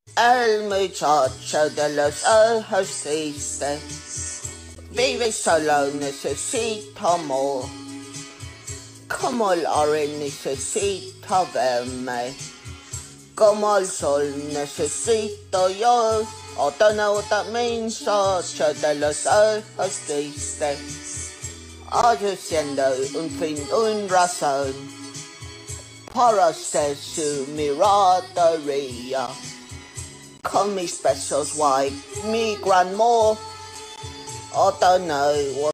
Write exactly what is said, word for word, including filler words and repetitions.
El muchacho de los ojos tristes vive solo, necesita amor. Como el aire necesita verme, como el sol necesito yo. Otra otra muchacho de los ojos tristes, hoy siendo un fin, un razón para ser su miradería. Con mis besos white, mi gran amor, otra no.